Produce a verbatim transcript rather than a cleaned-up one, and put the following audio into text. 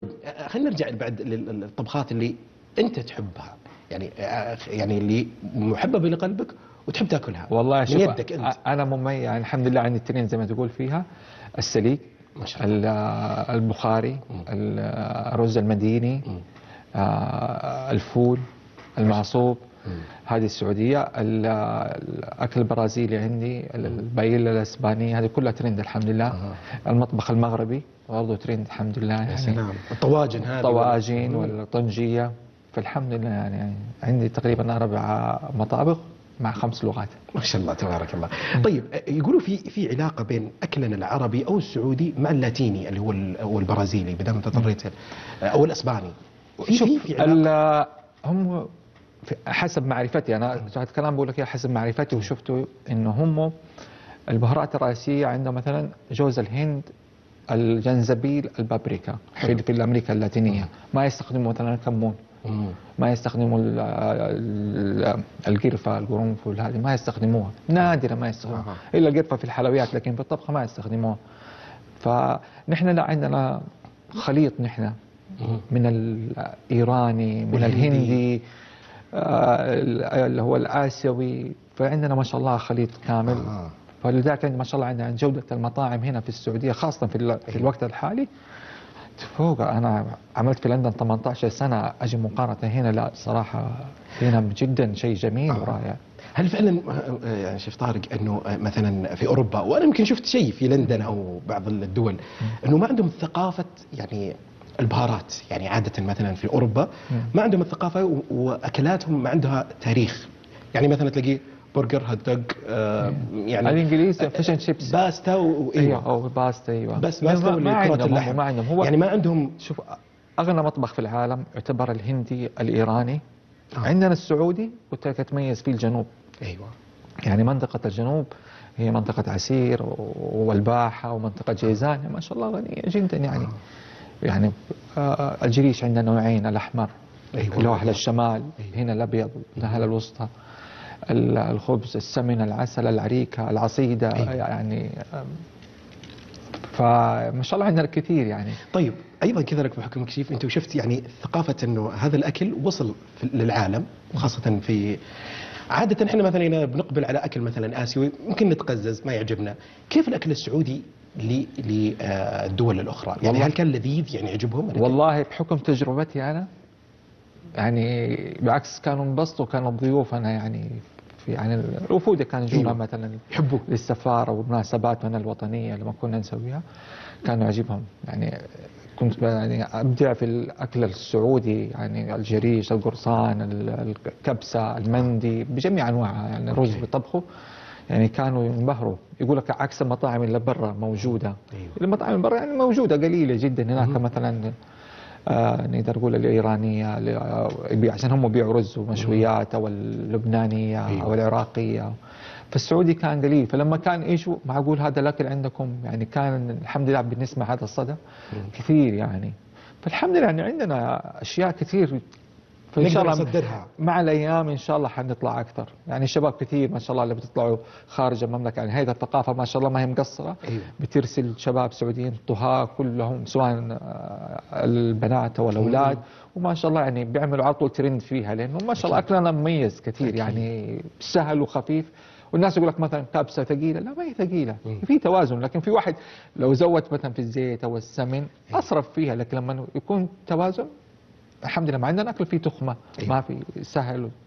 خلينا نرجع بعد للطبخات اللي انت تحبها، يعني يعني اللي محببه لقلبك وتحب تاكلها والله من شوف يدك انت. انا مميز يعني الحمد لله عندي التنين زي ما تقول فيها السليق، ما شاء الله، البخاري، الرز المديني، الفول المعصوب، هذه السعوديه، الاكل البرازيلي عندي، البايلا الاسبانيه، هذه كلها ترند الحمد لله. آه. المطبخ المغربي برضه ترند الحمد لله يعني. يا سلام، الطواجن هذه الطواجن والطنجيه، فالحمد لله يعني عندي تقريبا اربع مطابخ مع خمس لغات. ما شاء الله تبارك الله. طيب يقولوا في في علاقه بين اكلنا العربي او السعودي مع اللاتيني اللي هو هو البرازيلي بدل ما تطريت او الاسباني. في في في علاقه هم حسب معرفتي انا كلام بقول لك حسب معرفتي وشفته انه هم البهارات الرئيسيه عندهم مثلا جوز الهند، الجنزبيل، البابريكا في, في الامريكا اللاتينيه. ما يستخدموا مثلا الكمون، ما يستخدموا القرفه، القرنفل، هذه ما يستخدموها، نادرا ما يستخدموها الا القرفه في الحلويات، لكن في الطبخ ما يستخدموها. فنحن لا عندنا خليط نحن من الايراني، من الهندي، اللي هو الاسيوي، فعندنا ما شاء الله خليط كامل. فلذلك ما شاء الله عندنا جوده المطاعم هنا في السعوديه خاصه في, في الوقت الحالي فوق. انا عملت في لندن ثمانية عشر سنه، اجي مقارنه هنا لا صراحه هنا جدا شيء جميل آه. ورائع. هل فعلا يعني شيف طارق انه مثلا في اوروبا، وانا يمكن شفت شيء في لندن او بعض الدول، انه ما عندهم ثقافه يعني البهارات، يعني عاده مثلا في اوروبا ما عندهم الثقافه واكلاتهم ما عندها تاريخ، يعني مثلا تلاقيه برجر، هوت دوغ، آه يعني الانجليزي فيشن شيبس، باستا و... ايوه او باستا، ايوه بس باستا والكرات اللحم ما عندهم. هو يعني ما عندهم. شوف اغنى مطبخ في العالم يعتبر الهندي الايراني. آه. عندنا السعودي قلت لك تميز فيه الجنوب. ايوه يعني منطقه الجنوب هي منطقه عسير والباحه ومنطقه جيزان ما شاء الله غنيه جدا يعني. آه. يعني آه الجريش عندنا نوعين، الاحمر أيوة اللي هو اهل الشمال، أيوة. هنا الابيض اهل الوسطى، الخبز، السمن، العسل، العريكه، العصيده. أيوة. يعني فما شاء الله عندنا الكثير يعني. طيب ايضا كذلك بحكم كشيف انت شفت يعني ثقافه انه هذا الاكل وصل للعالم، وخاصه في عاده احنا مثلا بنقبل على اكل مثلا اسيوي ممكن نتقزز ما يعجبنا، كيف الاكل السعودي للدول الاخرى؟ يعني هل كان لذيذ يعني يعجبهم؟ والله بحكم تجربتي انا يعني بالعكس كانوا انبسطوا، كانوا ضيوفنا يعني في يعني الوفود كانوا يجونا أيوة. مثلا يحبوا للسفاره ومناسباتنا الوطنيه لما كنا نسويها كانوا يعجبهم. يعني كنت يعني ابدع في الاكل السعودي، يعني الجريش، القرصان، الكبسه، المندي بجميع انواعها، يعني رز بطبخه يعني كانوا ينبهروا. يقول لك عكس المطاعم اللي برا موجوده. أيوة. المطاعم اللي برا يعني موجوده قليله جدا هناك مم. مثلا آه نقدر نقول الايرانيه عشان هم بيبيعوا رز ومشويات، او اللبنانيه أيوة. او العراقيه. فالسعودي كان قليل، فلما كان ايش معقول هذا الاكل عندكم يعني كان الحمد لله بالنسبه هذا الصدى كثير يعني. فالحمد لله يعني عندنا اشياء كثير فان شاء الله نصدرها مع الايام ان شاء الله حنطلع اكثر. يعني الشباب كثير ما شاء الله اللي بتطلعوا خارج المملكه، يعني هذه الثقافه ما شاء الله ما هي مقصره. أيوة. بترسل شباب سعوديين طهاة كلهم سواء البنات او الاولاد، وما شاء الله يعني بيعملوا على طول ترند فيها، لانه ما شاء الله اكلنا مميز كثير. أكيد. يعني سهل وخفيف. والناس يقول لك مثلا كبسه ثقيله، لا ما هي ثقيله، في توازن. لكن في واحد لو زود مثلا في الزيت او السمن اصرف فيها، لكن لما يكون توازن الحمد لله. ما عندنا اكل فيه تخمه. أيوة. ما في سهل